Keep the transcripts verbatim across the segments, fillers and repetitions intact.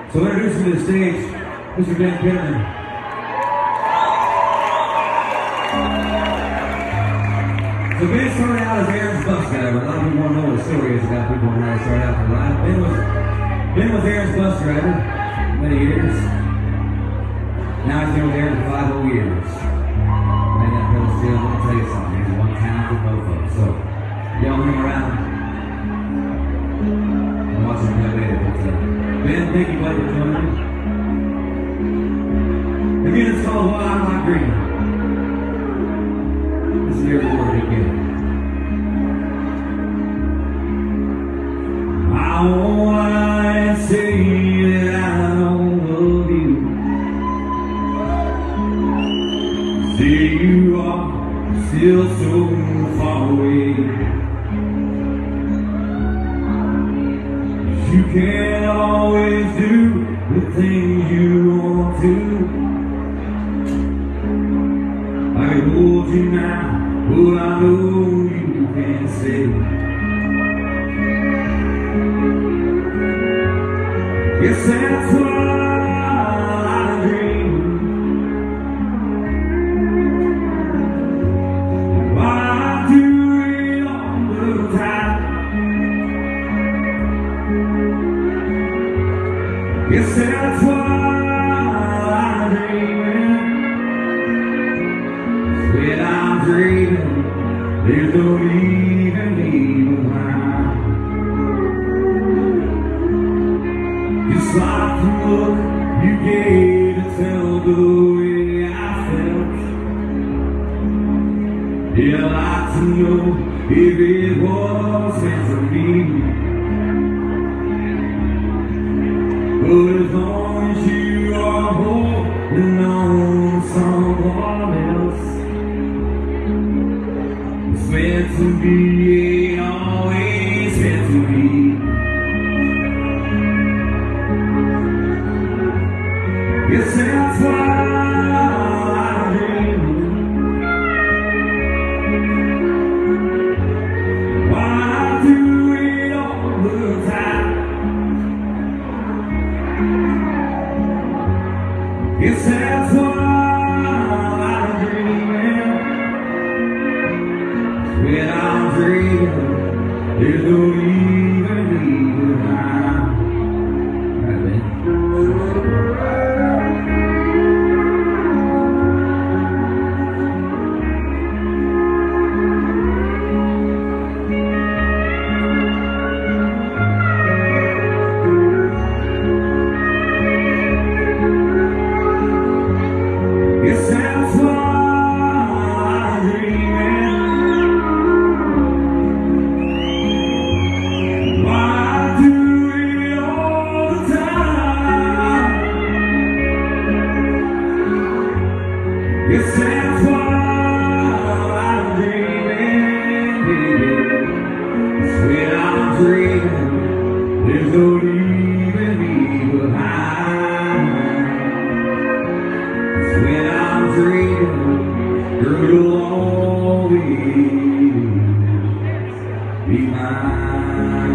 So introducing to the stage, Mister Ben Kitterman. So Ben started out as Aaron's bus driver. A lot of people want to know what the story is about people and how they started out their life. Ben was, Ben was Aaron's bus driver many years. Now he's been with Aaron for five whole years. Man, that brother still, I'm gonna tell you something. He's one talented mofo. So y'all hang around and watch him play later. But, uh, Ben, thank you buddy for joining me. Again, it's called I Like Dreamin. This is your word again. I wanna say that I don't love you. Say you are still so far away. You can't always do the things you want to. I can hold you now, but I know you can't stay. Yes, that's what I dream. I do it all the time. Yes, that's what I'm dreaming. When I'm dreaming, there's no leaving me behind. Just like the look you gave to tell the way I felt. Yeah, I'd like to know if it was meant for me. But as long as you are holding on to someone else, it's meant to be, ain't always meant to be. Yes, that's why I dream. Why I do it all the time. Yes, that's why I'm dreaming. When I'm dreaming, there's no leaving me behind. Right, man. Yes, that's why I'm dreaming. Why I do it all the time. Yes, that's why I'm dreaming, baby. It's when I'm dreaming, there's no leaving me behind. When I'm dreaming, girl, you'll always be mine.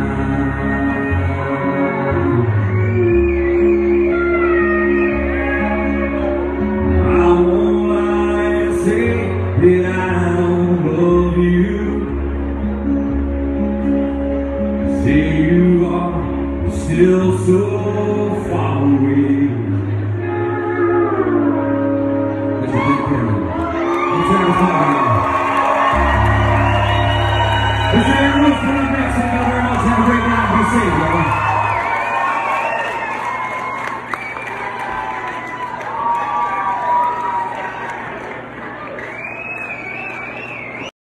I won't lie and say that I don't love you. Say you are still so far away. Is there anyone coming next? Thank you very much. Have a great night. Be safe, y'all.